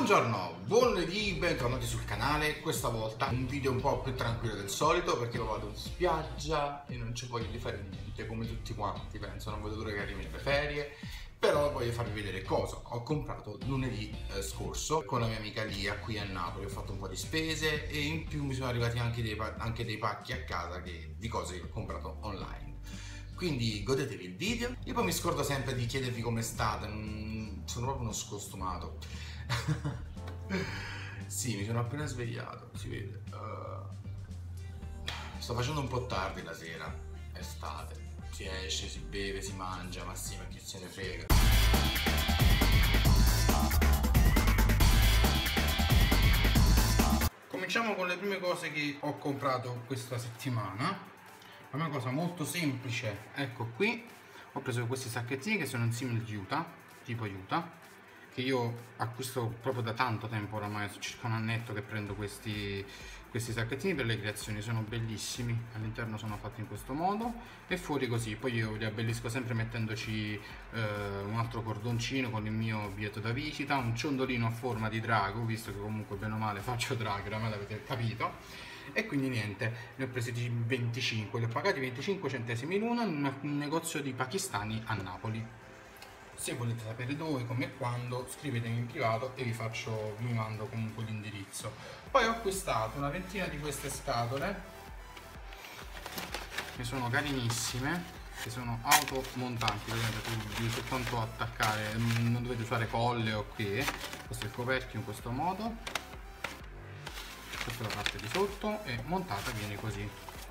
Buongiorno, buon lunedì, bentornati sul canale. Questa volta un video un po' più tranquillo del solito perché lo vado in spiaggia e non c'è voglia di fare niente, come tutti quanti penso, non vedo l'ora che arrivino le ferie. Però voglio farvi vedere cosa ho comprato lunedì scorso con la mia amica Lia qui a Napoli. Ho fatto un po' di spese e in più mi sono arrivati anche dei pacchi a casa di cose che ho comprato online. Quindi godetevi il video. Io poi mi scordo sempre di chiedervi come state, sono proprio uno scostumato. Sì, mi sono appena svegliato, si vede. Sto facendo un po' tardi la sera, è estate, si esce, si beve, si mangia, ma sì, ma chi se ne frega. Cominciamo con le prime cose che ho comprato questa settimana. Una cosa molto semplice, ecco qui, ho preso questi sacchettini che sono in simil Utah, tipo Utah, che io acquisto proprio da tanto tempo oramai, circa un annetto che prendo questi sacchettini per le creazioni. Sono bellissimi, all'interno sono fatti in questo modo e fuori così. Poi io li abbellisco sempre mettendoci un altro cordoncino con il mio biglietto da visita, un ciondolino a forma di drago, visto che comunque bene o male faccio drago, oramai l'avete capito. E quindi niente, ne ho presi 25, li ho pagati 25 centesimi l'uno in un negozio di pakistani a Napoli. Se volete sapere dove, come e quando, scrivetemi in privato e vi mando comunque l'indirizzo. Poi ho acquistato una ventina di queste scatole che sono carinissime, che sono automontanti, vedete, devi soltanto attaccare, non dovete usare colle o qui. Questo è il coperchio in questo modo. Questa è la parte di sotto e montata viene così.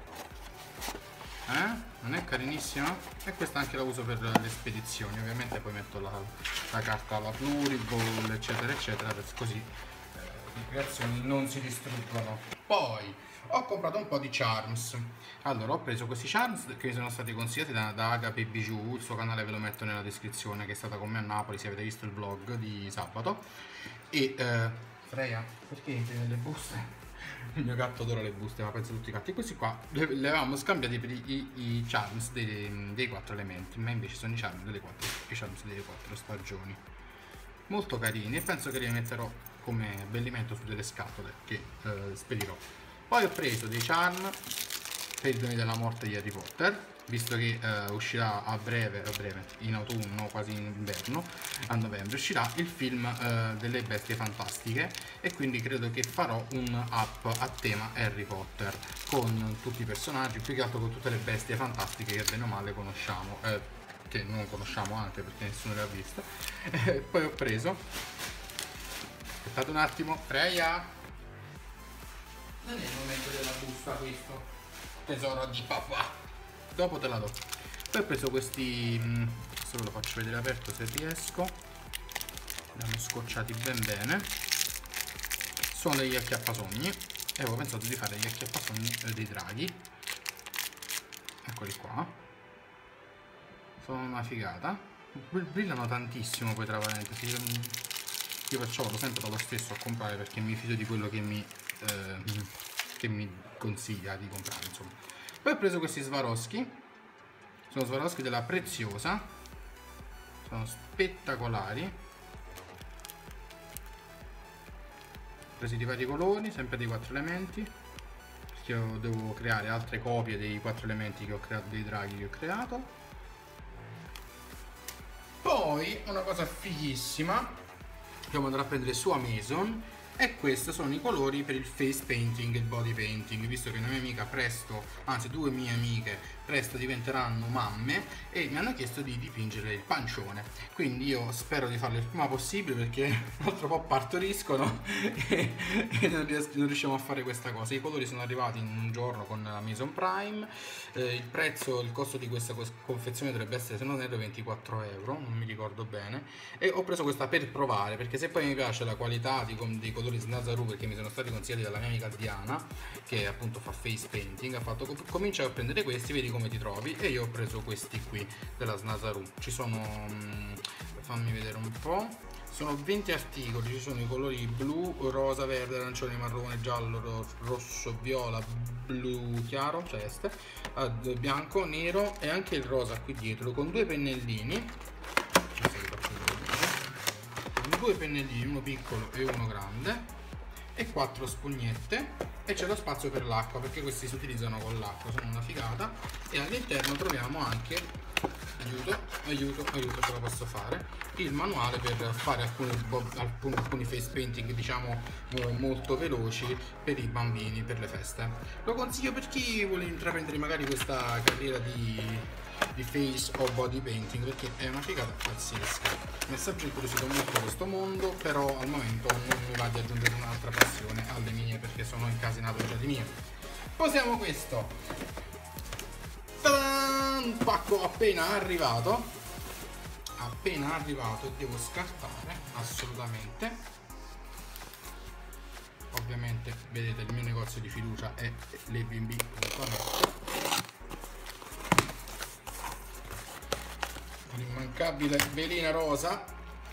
Non è carinissima? E questa anche la uso per le spedizioni. Ovviamente poi metto la carta alla pluriball eccetera eccetera, così le creazioni non si distruggono. Poi ho comprato un po' di charms. Allora ho preso questi charms che mi sono stati consigliati da Agape Bijou. Il suo canale ve lo metto nella descrizione, che è stata con me a Napoli se avete visto il vlog di sabato. E Freya, perché entri nelle buste? Il mio gatto adora le buste, ma penso tutti i gatti. Questi qua li avevamo scambiati per i charms dei 4 elementi, ma invece sono i charms delle 4 stagioni. Molto carini e penso che li metterò come abbellimento su delle scatole che spedirò. Poi ho preso dei charm per i doni della morte di Harry Potter, visto che uscirà a breve, in autunno, quasi in inverno, a novembre, uscirà il film delle bestie fantastiche e quindi credo che farò un'app a tema Harry Potter con tutti i personaggi, più che altro con tutte le bestie fantastiche che bene o male conosciamo, che non conosciamo anche perché nessuno le ha viste. Poi ho preso, aspettate un attimo, Freya, non è il momento della busta questo, tesoro di papà. Dopo te la do. Poi ho preso questi, adesso ve lo faccio vedere aperto se riesco, li hanno scocciati ben bene, sono degli acchiappasogni e avevo pensato di fare gli acchiappasogni dei draghi, eccoli qua, sono una figata, brillano tantissimo poi tra parentesi, io perciò vado sempre dallo stesso a comprare perché mi fido di quello che mi consiglia di comprare, insomma. Poi ho preso questi Swarovski, sono Swarovski della Preziosa, sono spettacolari, ho presi di vari colori, sempre dei 4 elementi, perché io devo creare altre copie dei 4 elementi che ho creato, dei draghi che ho creato. Poi una cosa fighissima che devo andare a prendere su Amazon, e questi sono i colori per il face painting e il body painting, visto che una mia amica presto, anzi 2 mie amiche presto diventeranno mamme e mi hanno chiesto di dipingere il pancione, quindi io spero di farlo il prima possibile perché un altro po' partoriscono e non riusciamo a fare questa cosa. I colori sono arrivati in un giorno con Amazon Prime, il costo di questa confezione dovrebbe essere, se non erro, 24 euro, non mi ricordo bene, e ho preso questa per provare perché se poi mi piace la qualità dei colori Snazaru, perché mi sono stati consigliati dalla mia amica Diana che appunto fa face painting, ha fatto comincia a prendere questi, vedi come ti trovi, e io ho preso questi qui della Snazaru. Ci sono, fammi vedere un po', sono 20 articoli, ci sono i colori blu, rosa, verde, arancione, marrone, giallo, rosso, viola, blu chiaro, celeste, bianco, nero e anche il rosa qui dietro con 2 pennellini. 2 pennellini, uno piccolo e uno grande, e 4 spugnette, e c'è lo spazio per l'acqua perché questi si utilizzano con l'acqua, sono una figata. E all'interno troviamo anche, aiuto, ce la posso fare, il manuale per fare alcuni face painting, diciamo molto veloci per i bambini, per le feste. Lo consiglio per chi vuole intraprendere magari questa carriera di face o body painting, perché è una figata pazzesca. Mi ha sempre incuriosito molto questo mondo, però al momento non mi va di aggiungere un'altra passione alle mie, perché sono incasinato già di mio. Posiamo questo. Un pacco appena arrivato, devo scartare assolutamente. Ovviamente vedete il mio negozio di fiducia è lebimb.net. L'immancabile velina rosa.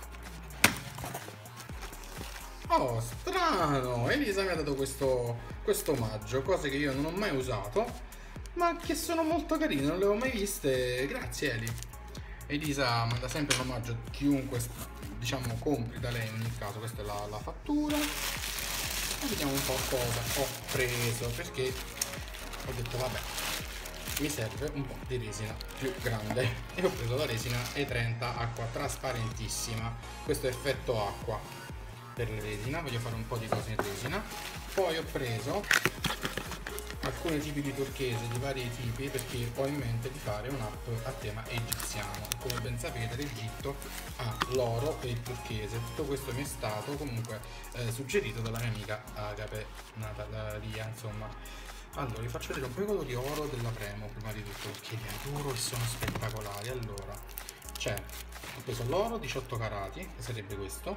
Oh, strano! Elisa mi ha dato questo omaggio, cose che io non ho mai usato, ma che sono molto carine, non le ho mai viste. Grazie Eli. Elisa manda sempre un omaggio a chiunque, diciamo, compri da lei in ogni caso. Questa è la fattura. E vediamo un po' cosa ho preso, perché ho detto vabbè, mi serve un po' di resina più grande e ho preso la resina E30 acqua trasparentissima. Questo è effetto acqua per la resina, voglio fare un po' di cose in resina. Poi ho preso alcuni tipi di turchese di vari tipi, perché ho in mente di fare un'app a tema egiziano. Come ben sapete l'Egitto ha l'oro e il turchese. Tutto questo mi è stato comunque suggerito dalla mia amica Agape Natalia, insomma. Allora vi faccio vedere un po' i colori oro della Premo prima di tutto, perché li adoro e sono spettacolari. Allora ho preso l'oro 18 carati, che sarebbe questo.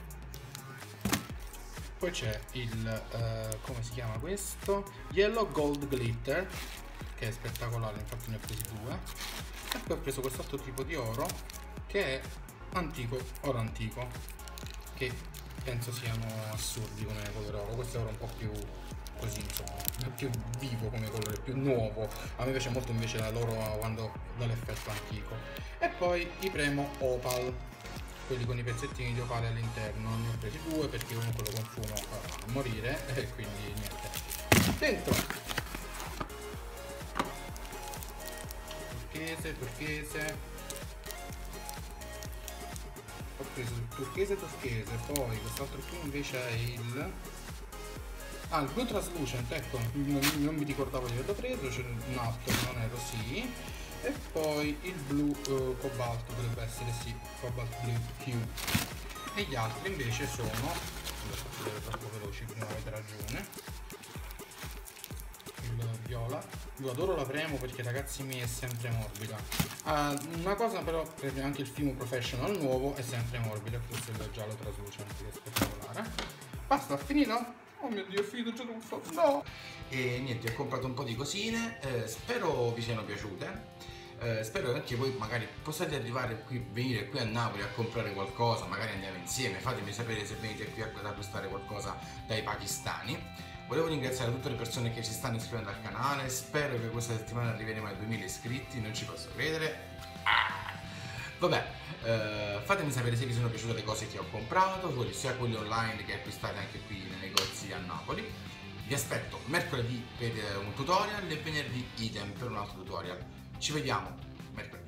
Poi c'è il come si chiama questo? Yellow Gold Glitter, che è spettacolare, infatti ne ho presi 2. E poi ho preso quest'altro tipo di oro, che è antico, oro antico, che penso siano assurdi come colore oro. Questo è oro un po' più così, insomma, più vivo come colore, più nuovo. A me piace molto invece l'oro quando dà l'effetto antico. E poi i Premo Opal, quelli con i pezzettini di opale all'interno. Ne ho presi 2 perché comunque lo consumo a morire, e quindi niente. Dentro turchese, ho preso il turchese, poi quest'altro qui invece è il blu translucent, ecco, non mi ricordavo di averlo preso, c'è un altro che non è così. E poi il blu cobalto, dovrebbe essere, sì, cobalt blue hue. E gli altri invece sono, lo faccio vedere troppo veloci, prima avete ragione, il viola. Io adoro la Premo perché, ragazzi miei, è sempre morbida. Una cosa però, per anche il Fimo Professional nuovo è sempre morbido, questo è il giallo traslucente, che è spettacolare. Basta, ho finito? Oh mio Dio, è finito già tutto, no! E niente, ho comprato un po' di cosine, spero vi siano piaciute. Spero che anche voi magari possiate venire qui a Napoli a comprare qualcosa, magari andiamo insieme, fatemi sapere se venite qui ad acquistare qualcosa dai pakistani. Volevo ringraziare tutte le persone che si stanno iscrivendo al canale, spero che questa settimana arriveremo ai 2000 iscritti, non ci posso credere. Vabbè, fatemi sapere se vi sono piaciute le cose che ho comprato, sia quelle online che acquistate anche qui nei negozi a Napoli. Vi aspetto mercoledì per un tutorial e venerdì idem per un altro tutorial. Ci vediamo mercoledì.